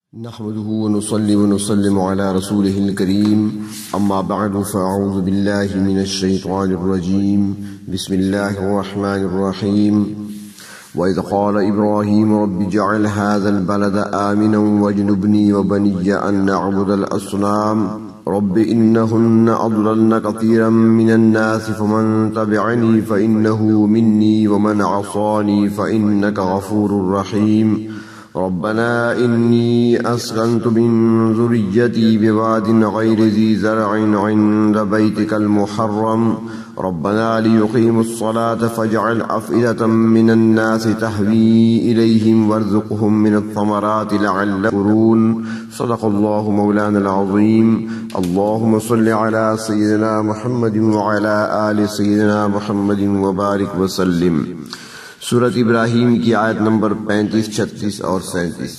نحمده ونصلي ونسلم على رسوله الكريم أما بعد فأعوذ بالله من الشيطان الرجيم بسم الله الرحمن الرحيم وإذ قال إبراهيم رب اجعل هذا البلد آمنا واجنبني وبني أن نعبد الأصنام رب إنهن أضللن كثيرا من الناس فمن تبعني فإنه مني ومن عصاني فإنك غفور رحيم ربنا إني أسكنت من ذريتي بواد غير ذي زرع عند بيتك المحرم ربنا ليقيموا الصلاة فاجعل أفئدة من الناس تهوي إليهم وارزقهم من الثمرات لعلهم يشكرون صدق الله مولانا العظيم اللهم صل على سيدنا محمد وعلى آل سيدنا محمد وبارك وسلم۔ سورۃ ابراہیم کی آیت نمبر 35، 36 اور 37۔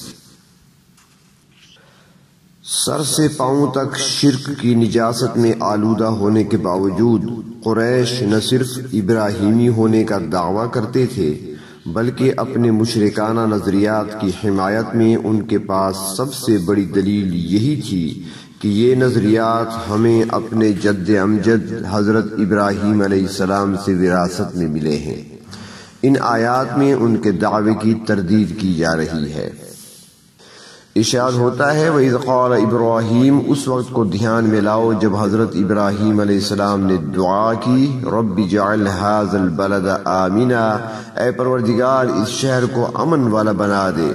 سر سے پاؤں تک شرک کی نجاست میں آلودہ ہونے کے باوجود قریش نہ صرف ابراہیمی ہونے کا دعویٰ کرتے تھے بلکہ اپنے مشرکانہ نظریات کی حمایت میں ان کے پاس سب سے بڑی دلیل یہی تھی کہ یہ نظریات ہمیں اپنے جد امجد حضرت ابراہیم علیہ السلام سے وراثت میں ملے ہیں۔ ان آیات میں ان کے دعوے کی تردید کی جا رہی ہے۔ ارشاد ہوتا ہے وَإِذْ قَالَ إِبْرَاهِيمُ، اس وقت کو دھیان میں لاؤ جب حضرت ابراہیم علیہ السلام نے دعا کی رب اجعل هَذَا الْبَلَدَ آمِنًا، اے پروردگار اس شہر کو امن والا بنا دے۔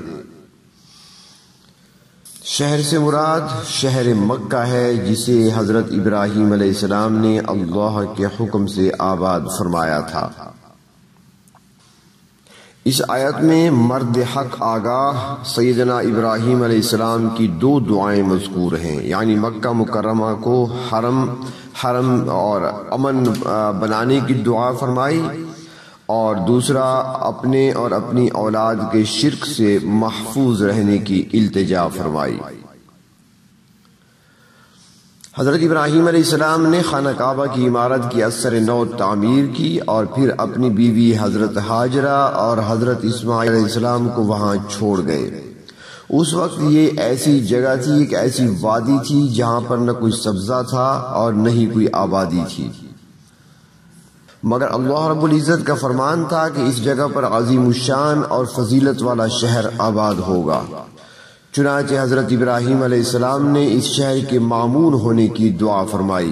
شہر سے مراد شہر مکہ ہے جسے حضرت ابراہیم علیہ السلام نے اللہ کے حکم سے آباد فرمایا تھا۔ اس آیت میں مرد حق آگاہ سیدنا ابراہیم علیہ السلام کی دو دعائیں مذکور ہیں، یعنی مکہ مکرمہ کو حرم اور امن بنانے کی دعا فرمائی، اور دوسرا اپنے اور اپنی اولاد کے شرک سے محفوظ رہنے کی التجا فرمائی۔ حضرت ابراہیم علیہ السلام نے خانہ کعبہ کی عمارت کی اثر نو تعمیر کی اور پھر اپنی بیوی حضرت ہاجرہ اور حضرت اسماعیل علیہ السلام کو وہاں چھوڑ گئے۔ اس وقت یہ ایسی جگہ تھی، ایک ایسی وادی تھی جہاں پر نہ کوئی سبزہ تھا اور نہ ہی کوئی آبادی تھی، مگر اللہ رب العزت کا فرمان تھا کہ اس جگہ پر عظیم الشان اور فضیلت والا شہر آباد ہوگا۔ چنانچہ حضرت ابراہیم علیہ السلام نے اس شہر کے مامون ہونے کی دعا فرمائی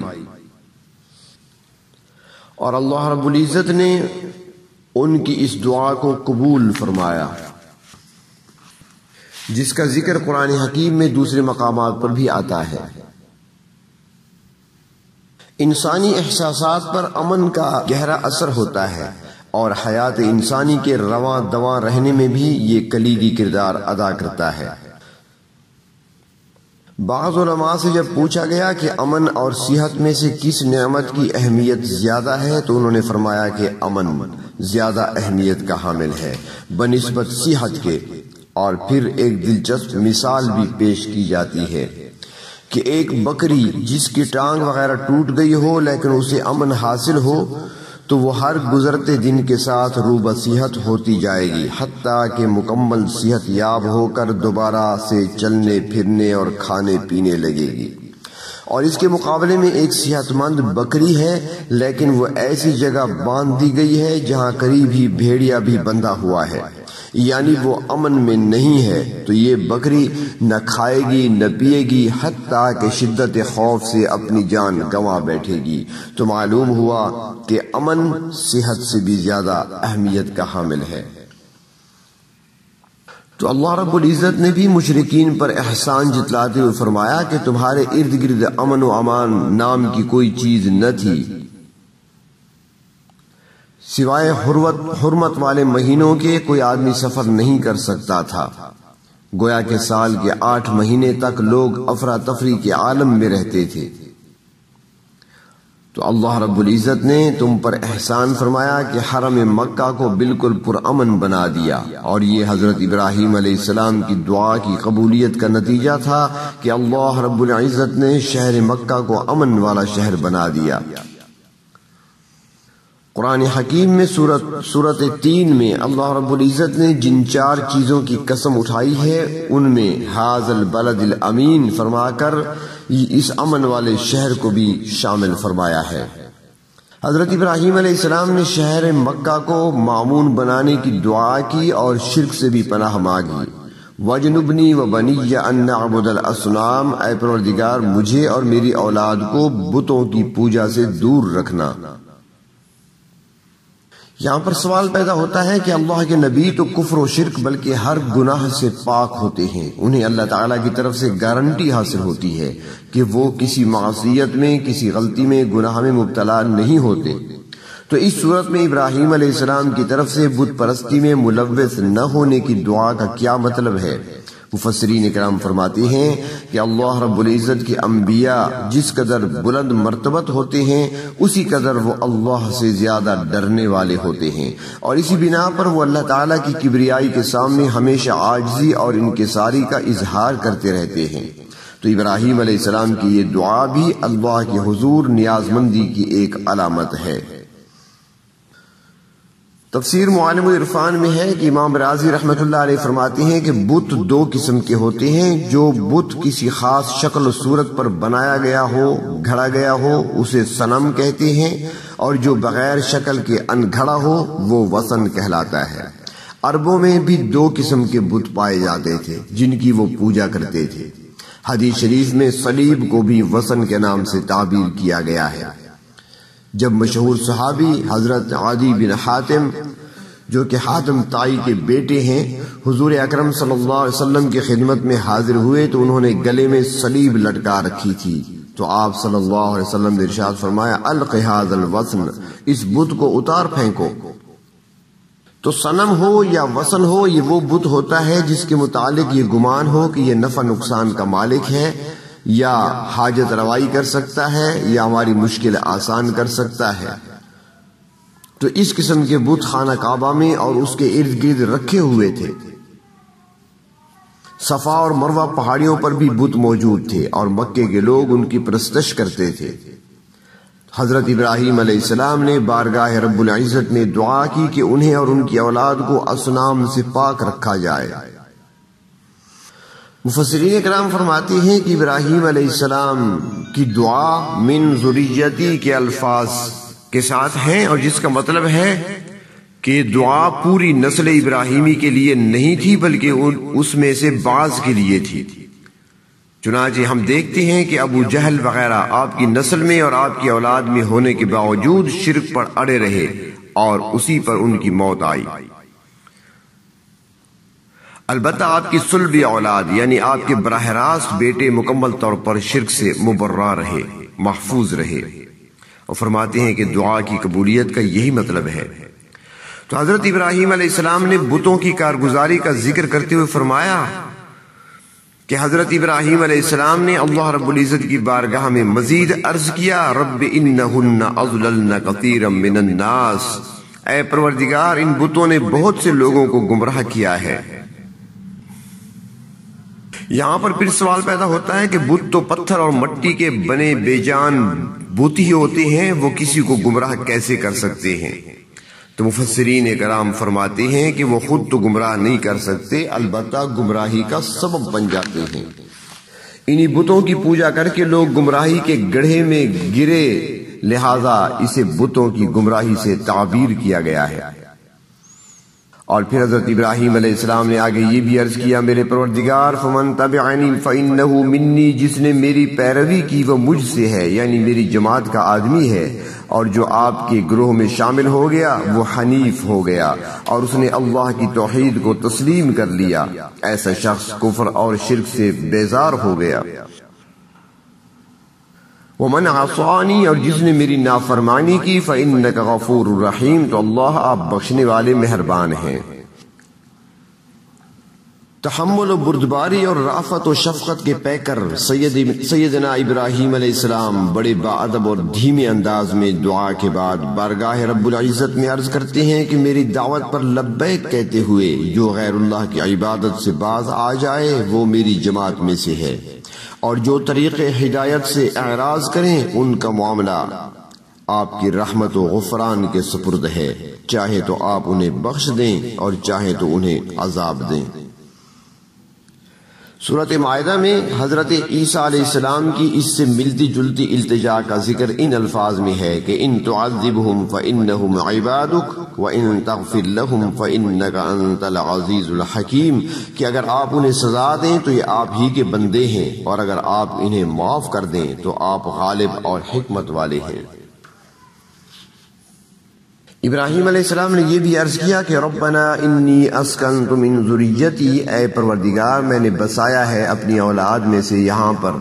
اور اللہ رب العزت نے ان کی اس دعا کو قبول فرمایا، جس کا ذکر قرآن حکیم میں دوسرے مقامات پر بھی آتا ہے۔ انسانی احساسات پر امن کا گہرا اثر ہوتا ہے اور حیات انسانی کے رواں دواں رہنے میں بھی یہ کلیدی کردار ادا کرتا ہے۔ بعض علماء سے جب پوچھا گیا کہ امن اور صحت میں سے کس نعمت کی اہمیت زیادہ ہے تو انہوں نے فرمایا کہ امن زیادہ اہمیت کا حامل ہے بنسبت صحت کے، اور پھر ایک دلچسپ مثال بھی پیش کی جاتی ہے کہ ایک بکری جس کی ٹانگ وغیرہ ٹوٹ گئی ہو لیکن اسے امن حاصل ہو تو وہ ہر گزرتے دن کے ساتھ روبہ صحت ہوتی جائے گی حتیٰ کہ مکمل صحت یاب ہو کر دوبارہ سے چلنے پھرنے اور کھانے پینے لگے گی۔ اور اس کے مقابلے میں ایک صحت مند بکری ہے لیکن وہ ایسی جگہ باندھ دی گئی ہے جہاں قریب ہی بھیڑیا بھی بندھا ہوا ہے، یعنی وہ امن میں نہیں ہے، تو یہ بکری نہ کھائے گی نہ پیے گی حتیٰ کہ شدت خوف سے اپنی جان گنوا بیٹھے گی۔ تو معلوم ہوا کہ امن صحت سے بھی زیادہ اہمیت کا حامل ہے۔ تو اللہ رب العزت نے بھی مشرکین پر احسان جتلاتے ہوئے فرمایا کہ تمہارے ارد گرد امن و امان نام کی کوئی چیز نہ تھی سوائے حرمت والے مہینوں کے، کوئی آدمی سفر نہیں کر سکتا تھا، گویا کہ سال کے 8 مہینے تک لوگ افراتفری کے عالم میں رہتے تھے۔ تو اللہ رب العزت نے تم پر احسان فرمایا کہ حرم مکہ کو بالکل پرامن بنا دیا، اور یہ حضرت ابراہیم علیہ السلام کی دعا کی قبولیت کا نتیجہ تھا کہ اللہ رب العزت نے شہر مکہ کو امن والا شہر بنا دیا۔ قرآن حکیم میں سورت 3 میں اللہ رب العزت نے جن 4 چیزوں کی قسم اٹھائی ہے ان میں ھذا البلد الامین فرما کر اس امن والے شہر کو بھی شامل فرمایا ہے۔ حضرت ابراہیم علیہ السلام نے شہر مکہ کو مامون بنانے کی دعا کی اور شرک سے بھی پناہ مانگی۔ وَجْنُبْنِي وَبَنِيَّ أَن نَّعْبُدَ الْأَصْنَامَ، اے پروردگار مجھے اور میری اولاد کو بتوں کی پوجا سے دور رکھنا۔ یہاں پر سوال پیدا ہوتا ہے کہ اللہ کے نبی تو کفر و شرک بلکہ ہر گناہ سے پاک ہوتے ہیں، انہیں اللہ تعالیٰ کی طرف سے گارنٹی حاصل ہوتی ہے کہ وہ کسی معصیت میں، کسی غلطی میں، گناہ میں مبتلا نہیں ہوتے، تو اس صورت میں ابراہیم علیہ السلام کی طرف سے بت پرستی میں ملوث نہ ہونے کی دعا کا کیا مطلب ہے؟ مفسرین کرام فرماتے ہیں کہ اللہ رب العزت کے انبیاء جس قدر بلند مرتبت ہوتے ہیں اسی قدر وہ اللہ سے زیادہ ڈرنے والے ہوتے ہیں، اور اسی بنا پر وہ اللہ تعالیٰ کی کبریائی کے سامنے ہمیشہ عاجزی اور انکساری کا اظہار کرتے رہتے ہیں۔ تو ابراہیم علیہ السلام کی یہ دعا بھی اللہ کے حضور نیاز مندی کی ایک علامت ہے۔ تفسیر معالم العرفان میں ہے کہ امام رازی رحمۃ اللہ علیہ فرماتے ہیں کہ بت 2 قسم کے ہوتے ہیں، جو بت کسی خاص شکل و صورت پر بنایا گیا ہو، گھڑا گیا ہو، اسے صنم کہتے ہیں، اور جو بغیر شکل کے انگھڑا ہو وہ وثن کہلاتا ہے۔ عربوں میں بھی 2 قسم کے بت پائے جاتے تھے جن کی وہ پوجا کرتے تھے۔ حدیث شریف میں صلیب کو بھی وثن کے نام سے تعبیر کیا گیا ہے۔ جب مشہور صحابی حضرت عدی بن حاتم جو کہ حاتم طائی کے بیٹے ہیں حضور اکرم صلی اللہ علیہ وسلم کی خدمت میں حاضر ہوئے تو انہوں نے گلے میں صلیب لٹکا رکھی تھی، تو آپ صلی اللہ علیہ وسلم نے ارشاد فرمایا الق ھذا الوثن، اس بت کو اتار پھینکو۔ تو صنم ہو یا وثن ہو، یہ وہ بت ہوتا ہے جس کے متعلق یہ گمان ہو کہ یہ نفع نقصان کا مالک ہے، یا حاجت روائی کر سکتا ہے، یا ہماری مشکل آسان کر سکتا ہے۔ تو اس قسم کے بت خانہ کعبہ میں اور اس کے ارد گرد رکھے ہوئے تھے۔ صفا اور مروہ پہاڑیوں پر بھی بت موجود تھے اور مکے کے لوگ ان کی پرستش کرتے تھے۔ حضرت ابراہیم علیہ السلام نے بارگاہ رب العزت میں دعا کی کہ انہیں اور ان کی اولاد کو اصنام سے پاک رکھا جائے۔ مفسرین کرام فرماتے ہیں کہ ابراہیم علیہ السلام کی دعا من ذریتی کے الفاظ کے ساتھ ہیں، اور جس کا مطلب ہے کہ دعا پوری نسل ابراہیمی کے لیے نہیں تھی بلکہ اس میں سے بعض کے لیے تھی۔ چنانچہ ہم دیکھتے ہیں کہ ابو جہل وغیرہ آپ کی نسل میں اور آپ کی اولاد میں ہونے کے باوجود شرک پر اڑے رہے اور اسی پر ان کی موت آئی۔ البتہ آپ کی صلبی اولاد یعنی آپ کے براہ راست بیٹے مکمل طور پر شرک سے مبرہ رہے، محفوظ رہے، اور فرماتے ہیں کہ دعا کی قبولیت کا یہی مطلب ہے۔ تو حضرت ابراہیم علیہ السلام نے بتوں کی کارگزاری کا ذکر کرتے ہوئے فرمایا کہ حضرت ابراہیم علیہ السلام نے اللہ رب العزت کی بارگاہ میں مزید عرض کیا رب انہن اضللن کثیرا من الناس، اے پروردگار ان بتوں نے بہت سے لوگوں کو گمراہ کیا ہے۔ یہاں پر پھر سوال پیدا ہوتا ہے کہ بت تو پتھر اور مٹی کے بنے بے جان بت ہی ہوتے ہیں، وہ کسی کو گمراہ کیسے کر سکتے ہیں؟ تو مفسرین کرام فرماتے ہیں کہ وہ خود تو گمراہ نہیں کر سکتے، البتہ گمراہی کا سبب بن جاتے ہیں۔ انہی بتوں کی پوجا کر کے لوگ گمراہی کے گڑھے میں گرے، لہذا اسے بتوں کی گمراہی سے تعبیر کیا گیا ہے۔ اور پھر حضرت ابراہیم علیہ السلام نے آگے یہ بھی عرض کیا میرے پروردگار فمن تبعنی فإنہ منی، جس نے میری پیروی کی وہ مجھ سے ہے، یعنی میری جماعت کا آدمی ہے، اور جو آپ کے گروہ میں شامل ہو گیا وہ حنیف ہو گیا اور اس نے اللہ کی توحید کو تسلیم کر لیا، ایسا شخص کفر اور شرک سے بیزار ہو گیا۔ ومن عصانی، اور جس نے میری نافرمانی کی، فإنک غفور الرحیم، تو اللہ آپ بخشنے والے مہربان ہیں۔ تحمل و بردباری اور رافت و شفقت کے پیکر سیدنا ابراہیم علیہ السلام بڑے باادب اور دھیمے انداز میں دعا کے بعد بارگاہ رب العزت میں عرض کرتے ہیں کہ میری دعوت پر لبیک کہتے ہوئے جو غیر اللہ کی عبادت سے باز آ جائے وہ میری جماعت میں سے ہے، اور جو طریق ہدایت سے اعراض کریں ان کا معاملہ آپ کی رحمت و غفران کے سپرد ہے، چاہے تو آپ انہیں بخش دیں اور چاہے تو انہیں عذاب دیں۔ سورۃ مائدہ میں حضرت عیسیٰ علیہ السلام کی اس سے ملتی جلتی التجا کا ذکر ان الفاظ میں ہے کہ ان تعذبہم فإنہم عبادک وإن تغفر لہم فإنک انت العزیز الحکیم، کہ اگر آپ انہیں سزا دیں تو یہ آپ ہی کے بندے ہیں، اور اگر آپ انہیں معاف کر دیں تو آپ غالب اور حکمت والے ہیں۔ ابراہیم علیہ السلام نے یہ بھی عرض کیا کہ ربنا انی اسکنت من ذریتی، اے پروردگار میں نے بسایا ہے اپنی اولاد میں سے یہاں پر،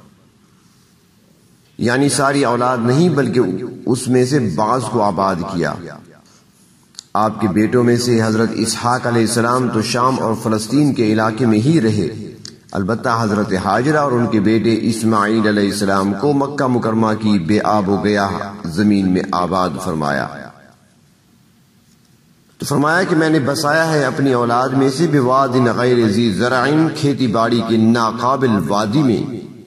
یعنی ساری اولاد نہیں بلکہ اس میں سے بعض کو آباد کیا۔ آپ کے بیٹوں میں سے حضرت اسحاق علیہ السلام تو شام اور فلسطین کے علاقے میں ہی رہے، البتہ حضرت ہاجرہ اور ان کے بیٹے اسماعیل علیہ السلام کو مکہ مکرمہ کی بے آب و گیاہ زمین میں آباد فرمایا۔ تو فرمایا کہ میں نے بسایا ہے اپنی اولاد میں سے بواد غیر ذی زرع، کھیتی باڑی کے ناقابل وادی میں،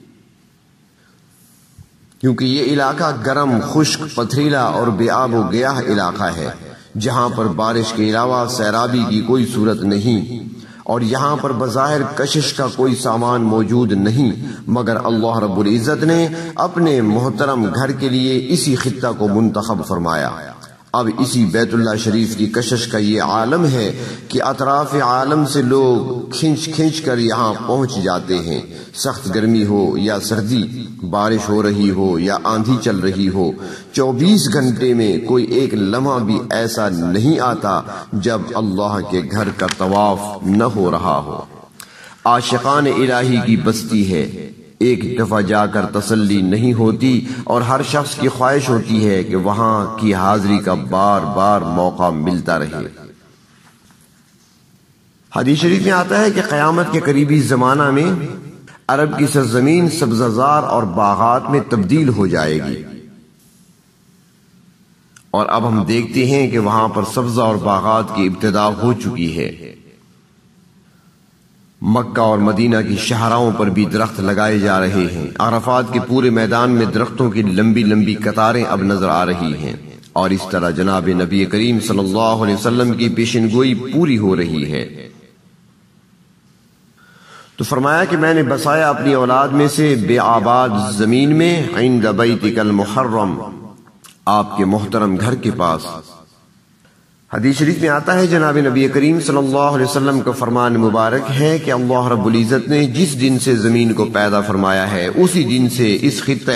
کیونکہ یہ علاقہ گرم، خشک، پتھریلا اور بے آب و گیاہ علاقہ ہے، جہاں پر بارش کے علاوہ سیرابی کی کوئی صورت نہیں، اور یہاں پر بظاہر کشش کا کوئی سامان موجود نہیں، مگر اللہ رب العزت نے اپنے محترم گھر کے لیے اسی خطہ کو منتخب فرمایا۔ اب اسی بیت اللہ شریف کی کشش کا یہ عالم ہے کہ اطراف عالم سے لوگ کھنچ کھنچ کر یہاں پہنچ جاتے ہیں، سخت گرمی ہو یا سردی، بارش ہو رہی ہو یا آندھی چل رہی ہو، 24 گھنٹے میں کوئی ایک لمحہ بھی ایسا نہیں آتا جب اللہ کے گھر کا طواف نہ ہو رہا ہو۔ عاشقان الہی کی بستی ہے، ایک دفعہ جا کر تسلی نہیں ہوتی، اور ہر شخص کی خواہش ہوتی ہے کہ وہاں کی حاضری کا بار بار موقع ملتا رہے۔ حدیث شریف میں آتا ہے کہ قیامت کے قریبی زمانہ میں عرب کی سرزمین سبززار اور باغات میں تبدیل ہو جائے گی، اور اب ہم دیکھتے ہیں کہ وہاں پر سبزہ اور باغات کی ابتدا ہو چکی ہے۔ مکہ اور مدینہ کی شاہراہوں پر بھی درخت لگائے جا رہے ہیں، عرفات کے پورے میدان میں درختوں کی لمبی لمبی قطاریں اب نظر آ رہی ہیں، اور اس طرح جناب نبی کریم صلی اللہ علیہ وسلم کی پیشن گوئی پوری ہو رہی ہے۔ تو فرمایا کہ میں نے بسایا اپنی اولاد میں سے بے آباد زمین میں، عند بیتک المحرم، آپ کے محترم گھر کے پاس۔ حدیث شریف میں آتا ہے جناب نبی کریم صلی اللہ علیہ وسلم کا فرمان مبارک ہے کہ اللہ رب العزت نے جس دن سے زمین کو پیدا فرمایا ہے اسی دن سے اس خطہ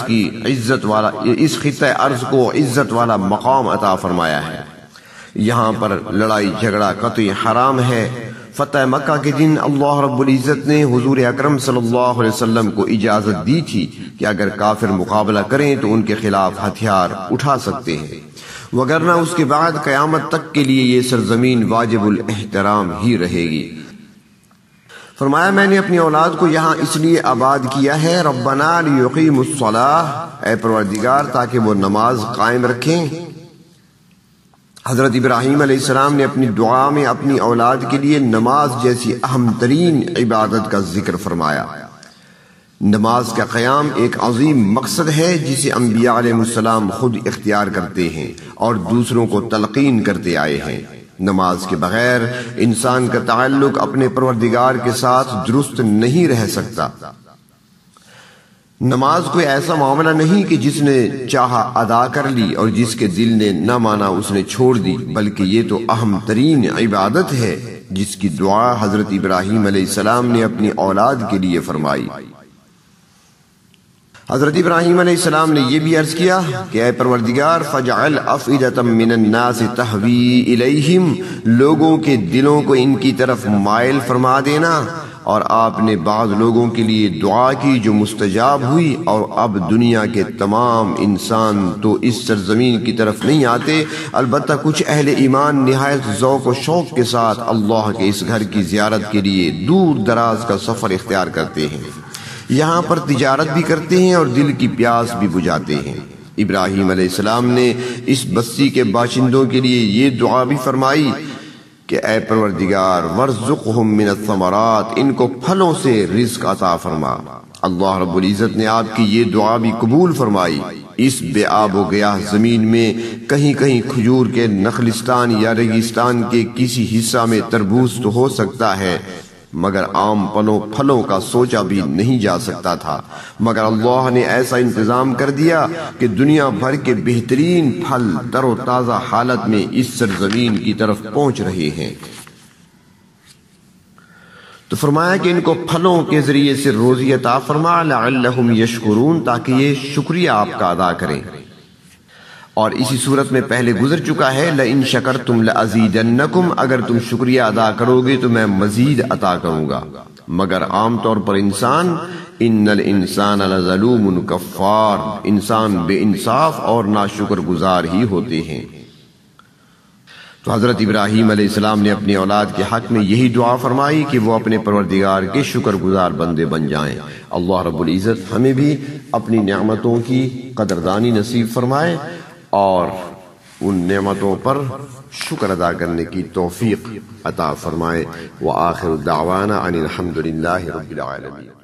ارض کو عزت والا مقام عطا فرمایا ہے۔ یہاں پر لڑائی جھگڑا قطعی حرام ہے۔ فتح مکہ کے دن اللہ رب العزت نے حضور اکرم صلی اللہ علیہ وسلم کو اجازت دی تھی کہ اگر کافر مقابلہ کریں تو ان کے خلاف ہتھیار اٹھا سکتے ہیں، وگرنہ اس کے بعد قیامت تک کے لیے یہ سرزمین واجب الاحترام ہی رہے گی۔ فرمایا میں نے اپنی اولاد کو یہاں اس لیے آباد کیا ہے، ربنا لیقیموا الصلاۃ، اے پروردگار تاکہ وہ نماز قائم رکھیں۔ حضرت ابراہیم علیہ السلام نے اپنی دعا میں اپنی اولاد کے لیے نماز جیسی اہم ترین عبادت کا ذکر فرمایا۔ نماز کا قیام ایک عظیم مقصد ہے جسے انبیاء علیہ السلام خود اختیار کرتے ہیں اور دوسروں کو تلقین کرتے آئے ہیں۔ نماز کے بغیر انسان کا تعلق اپنے پروردگار کے ساتھ درست نہیں رہ سکتا۔ نماز کوئی ایسا معاملہ نہیں کہ جس نے چاہا ادا کر لی اور جس کے دل نے نہ مانا اس نے چھوڑ دی، بلکہ یہ تو اہم ترین عبادت ہے جس کی دعا حضرت ابراہیم علیہ السلام نے اپنی اولاد کے لیے فرمائی۔ حضرت ابراہیم علیہ السلام نے یہ بھی عرض کیا کہ اے پروردگار فجعل افئدۃ من الناس تہوی الیہم، لوگوں کے دلوں کو ان کی طرف مائل فرما دینا، اور آپ نے بعض لوگوں کے لیے دعا کی جو مستجاب ہوئی، اور اب دنیا کے تمام انسان تو اس سرزمین کی طرف نہیں آتے، البتہ کچھ اہل ایمان نہایت ذوق و شوق کے ساتھ اللہ کے اس گھر کی زیارت کے لیے دور دراز کا سفر اختیار کرتے ہیں، یہاں پر تجارت بھی کرتے ہیں اور دل کی پیاس بھی بجھاتے ہیں۔ ابراہیم علیہ السلام نے اس بستی کے باشندوں کے لیے یہ دعا بھی فرمائی کہ اے پروردگار وارزقہم من الثمرات، ان کو پھلوں سے رزق عطا فرما۔ اللہ رب العزت نے آپ کی یہ دعا بھی قبول فرمائی۔ اس بے آب و گیاہ زمین میں کہیں کہیں کھجور کے نخلستان یا ریگستان کے کسی حصہ میں تربوز تو ہو سکتا ہے، مگر عام پھلوں کا سوچا بھی نہیں جا سکتا تھا، مگر اللہ نے ایسا انتظام کر دیا کہ دنیا بھر کے بہترین پھل تر و تازہ حالت میں اس سرزمین کی طرف پہنچ رہے ہیں۔ تو فرمایا کہ ان کو پھلوں کے ذریعے سے روزی عطا فرما لعلہم یشکرون، تاکہ یہ شکریہ آپ کا ادا کریں۔ اور اسی صورت میں پہلے گزر چکا ہے لئن شکرتم لازیدنکم، اگر تم شکریہ ادا کرو گے تو میں مزید عطا کروں گا، مگر عام طور پر انسان ان الانسان لظلوم کفار، انسان بے انصاف اور ناشکر گزار ہی ہوتے ہیں۔ تو حضرت ابراہیم علیہ السلام نے اپنی اولاد کے حق میں یہی دعا فرمائی کہ وہ اپنے پروردگار کے شکر گزار بندے بن جائیں۔ اللہ رب العزت ہمیں بھی اپنی نعمتوں کی قدردانی نصیب فرمائے اور ان نعمتوں پر شکر ادا کرنے کی توفیق عطا فرمائے۔ وآخر دعوانا ان الحمد للہ رب العالمین۔